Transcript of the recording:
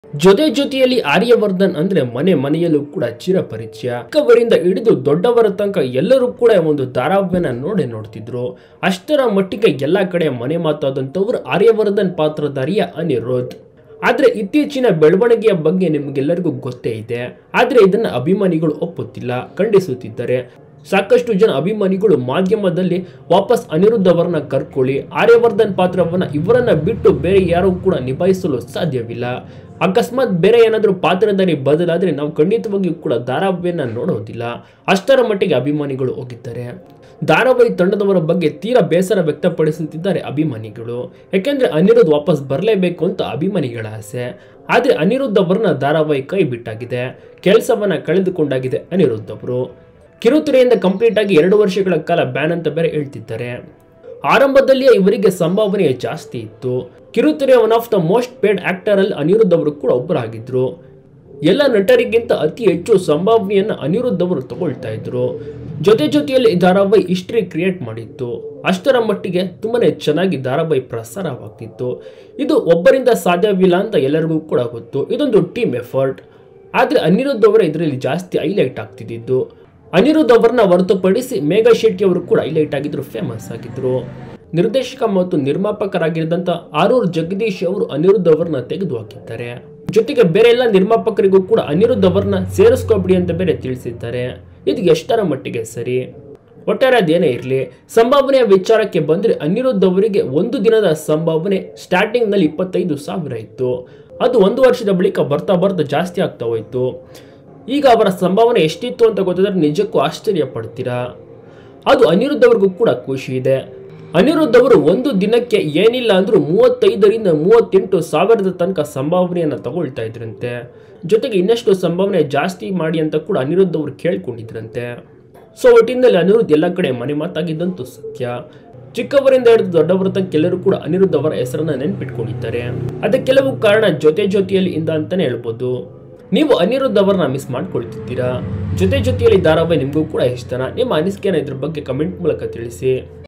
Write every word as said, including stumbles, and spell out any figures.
ಜೊತೆ ಜೊತೆಯಲ್ಲಿ ಆರ್ಯವರ್ಧನ್ ಅಂದ್ರೆ ಮನೆ ಮನೆಯಲ್ಲೂ ಕೂಡ ಚಿರಪರಿಚಯ. ಚಿಕ್ಕವರಿಂದ ಹಿಡಿದು ದೊಡ್ಡವರ ತನಕ ಎಲ್ಲರೂ ಕೂಡ ಒಂದು ಧಾರಾವಾಹಿಯನ್ನ ನೋಡೇ ನೋಡ್ತಿದ್ರು. ಅಷ್ಟರ ಮಟ್ಟಿಗೆ ಎಲ್ಲಾ ಕಡೆ ಮನೆ ಮಾತಾದಂತವ್ರು ಆರ್ಯವರ್ಧನ್ ಪಾತ್ರಧಾರಿಯ ಅನಿರುದ್ಧ್. ಆದ್ರೆ ಇತ್ತೀಚಿನ ಬೆಳವಣಿಗೆಯ ಬಗ್ಗೆ ನಿಮಗೆಲ್ಲರಿಗೂ ಗೊತ್ತೇ ಇದೆ. ಆದ್ರೆ ಇದನ್ನ ಅಭಿಮಾನಿಗಳು ಒಪ್ಪುತ್ತಿಲ್ಲ, ಖಂಡಿಸುತ್ತಿದ್ದಾರೆ. ಸಾಕಷ್ಟು ಜನ ಅಭಿಮಾನಿಗಳು ಮಾಧ್ಯಮದಲ್ಲಿ ವಾಪಸ್ ಅನಿರುದ್ಧ್ ಅವರನ್ನ ಕರ್ಕೊಳ್ಳಿ, ಆರ್ಯವರ್ಧನ್ ಪಾತ್ರವನ್ನ ಇವರನ್ನ ಬಿಟ್ಟು ಬೇರೆ ಯಾರು ಕೂಡ ನಿಭಾಯಿಸಲು ಸಾಧ್ಯವಿಲ್ಲ. ಅಕಸ್ಮಾತ್ ಬೇರೆ ಏನಾದರೂ ಪಾತ್ರಧಾರಿ ಬದಲಾದ್ರೆ ನಾವು ಖಂಡಿತವಾಗಿಯೂ ಕೂಡ ಧಾರಾವಾಹಿಯನ್ನ ನೋಡೋದಿಲ್ಲ, ಅಷ್ಟರ ಮಟ್ಟಿಗೆ ಅಭಿಮಾನಿಗಳು ಹೋಗಿದ್ದಾರೆ. ಧಾರಾವಾಹಿ ತಂಡದವರ ಬಗ್ಗೆ ತೀರಾ ಬೇಸರ ವ್ಯಕ್ತಪಡಿಸುತ್ತಿದ್ದಾರೆ ಅಭಿಮಾನಿಗಳು. ಯಾಕೆಂದ್ರೆ ಅನಿರುದ್ಧ್ ವಾಪಸ್ ಬರಲೇಬೇಕು ಅಂತ ಅಭಿಮಾನಿಗಳ ಆಸೆ. ಆದ್ರೆ ಅನಿರುದ್ಧ್ ಅವರನ್ನ ಧಾರಾವಾಹಿ ಕೈ ಬಿಟ್ಟಾಗಿದೆ, ಕೆಲಸವನ್ನ ಕಳೆದುಕೊಂಡಾಗಿದೆ ಅನಿರುದ್ಧ್ ಅವರು. ಕಿರುತೆರೆಯಿಂದ ಕಂಪ್ಲೀಟ್ ಆಗಿ ಎರಡು ವರ್ಷಗಳ ಕಾಲ ಬ್ಯಾನ್ ಅಂತ ಬೇರೆ ಹೇಳ್ತಿದ್ದಾರೆ. ಆರಂಭದಲ್ಲಿಯೇ ಇವರಿಗೆ ಸಂಭಾವನೆ ಜಾಸ್ತಿ ಇತ್ತು. ಕಿರುತೆರೆಯ one of the most paid actor ಅಲ್ಲಿ ಅನಿರುದ್ಧ್ ಅವರು ಕೂಡ ಒಬ್ಬರಾಗಿದ್ರು. ಎಲ್ಲ ನಟರಿಗಿಂತ ಅತಿ ಹೆಚ್ಚು ಸಂಭಾವನೆಯನ್ನ ಅನಿರುದ್ಧ್ ಅವರು ತಗೊಳ್ತಾ ಇದ್ರು. ಜೊತೆ ಜೊತೆಯಲ್ಲಿ ಧಾರಾವಾಹಿ ಹಿಸ್ಟ್ರಿ ಕ್ರಿಯೇಟ್ ಮಾಡಿತ್ತು. ಅಷ್ಟರ ಮಟ್ಟಿಗೆ ತುಂಬಾನೇ ಚೆನ್ನಾಗಿ ಧಾರಾವಾಹಿ ಪ್ರಸಾರವಾಗ್ತಿತ್ತು. ಇದು ಒಬ್ಬರಿಂದ ಸಾಧ್ಯವಿಲ್ಲ ಅಂತ ಎಲ್ಲರಿಗೂ ಕೂಡ ಗೊತ್ತು. ಇದೊಂದು ಟೀಮ್ ಎಫರ್ಟ್. ಆದ್ರೆ ಅನಿರುದ್ಧ್ ಅವರ ಇದರಲ್ಲಿ ಜಾಸ್ತಿ ಹೈಲೈಟ್ ಆಗ್ತಿದ್ದು. ಅನಿರುದ್ಧ್ ಅವರನ್ನ ಹೊರತುಪಡಿಸಿ ಮೇಘಾ ಶೆಟ್ಟಿ ಅವರು ಕೂಡ ಹೈಲೈಟ್ ಆಗಿದ್ರು, ಫೇಮಸ್ ಆಗಿದ್ರು. ನಿರ್ದೇಶಕ ಮತ್ತು ನಿರ್ಮಾಪಕರಾಗಿದ್ದಂತ ಆರೂರ್ ಜಗದೀಶ್ ಅವರು ಅನಿರುದ್ಧ್ ಅವರನ್ನ ತೆಗೆದು ಹಾಕಿದ್ದಾರೆ. ಜೊತೆಗೆ ಬೇರೆ ಎಲ್ಲ ನಿರ್ಮಾಪಕರಿಗೂ ಕೂಡ ಅನಿರುದ್ಧ್ ಅವರನ್ನ ಸೇರಿಸ್ಕೊಬಿಡಿ ಅಂತ ಬೇರೆ ತಿಳಿಸಿದ್ದಾರೆ. ಇದು ಎಷ್ಟರ ಮಟ್ಟಿಗೆ ಸರಿ? ಒಟ್ಟಾರೆ ಅದೇನೇ ಇರಲಿ, ಸಂಭಾವನೆಯ ವಿಚಾರಕ್ಕೆ ಬಂದ್ರೆ ಅನಿರುದ್ಧ್ ಅವರಿಗೆ ಒಂದು ದಿನದ ಸಂಭಾವನೆ ಸ್ಟಾರ್ಟಿಂಗ್ ನಲ್ಲಿ ಇಪ್ಪತ್ತೈದು ಸಾವಿರ ಇತ್ತು. ಅದು ಒಂದು ವರ್ಷದ ಬಳಿಕ ಬರ್ತಾ ಬರ್ತಾ ಜಾಸ್ತಿ ಆಗ್ತಾ ಹೋಯ್ತು. ಈಗ ಅವರ ಸಂಭಾವನೆ ಎಷ್ಟಿತ್ತು ಅಂತ ಗೊತ್ತಿದ್ರೆ ನಿಜಕ್ಕೂ ಆಶ್ಚರ್ಯ ಪಡ್ತೀರಾ. ಅದು ಅನಿರುದ್ಧ್ ಅವ್ರಿಗೂ ಕೂಡ ಖುಷಿ ಇದೆ. ಅನಿರುದ್ಧ್ ಅವರು ಒಂದು ದಿನಕ್ಕೆ ಏನಿಲ್ಲ ಅಂದ್ರೂ ಮೂವತ್ತೈದರಿಂದ ಮೂವತ್ತೆಂಟು ಸಾವಿರದ ತನಕ ಸಂಭಾವನೆಯನ್ನ ತಗೊಳ್ತಾ ಇದ್ರಂತೆ. ಜೊತೆಗೆ ಇನ್ನಷ್ಟು ಸಂಭಾವನೆ ಜಾಸ್ತಿ ಮಾಡಿ ಅಂತ ಕೂಡ ಅನಿರುದ್ಧ್ ಅವರು ಕೇಳ್ಕೊಂಡಿದ್ರಂತೆ. ಸೊ ಒಟ್ಟಿನಲ್ಲಿ ಅನಿರುದ್ಧ್ ಎಲ್ಲ ಕಡೆ ಮನೆ ಮಾತಾಗಿದ್ದಂತೂ ಸತ್ಯ. ಚಿಕ್ಕವರಿಂದ ಹಿಡಿದು ದೊಡ್ಡವರ ತನಕ ಎಲ್ಲರೂ ಕೂಡ ಅನಿರುದ್ಧ್ ಅವರ ಹೆಸರನ್ನ ನೆನ್ಪಿಟ್ಕೊಂಡಿದ್ದಾರೆ. ಅದಕ್ಕೆ ಕೆಲವು ಕಾರಣ ಜೊತೆ ಜೊತೆಯಲ್ಲಿ ಇಂದ ಅಂತಾನೆ ಹೇಳ್ಬೋದು. ನೀವು ಅನಿರುದ್ಧ್ ಅವರನ್ನ ಮಿಸ್ ಮಾಡ್ಕೊಳ್ತಿದ್ದೀರಾ? ಜೊತೆ ಜೊತೆಯಲ್ಲಿ ಧಾರಾವಾಹಿ ನಿಮಗೂ ಕೂಡ ಇಷ್ಟನಾ? ನಿಮ್ಮ ಅನಿಸಿಕೆನ ಇದ್ರ ಬಗ್ಗೆ ಕಮೆಂಟ್ ಮೂಲಕ ತಿಳಿಸಿ.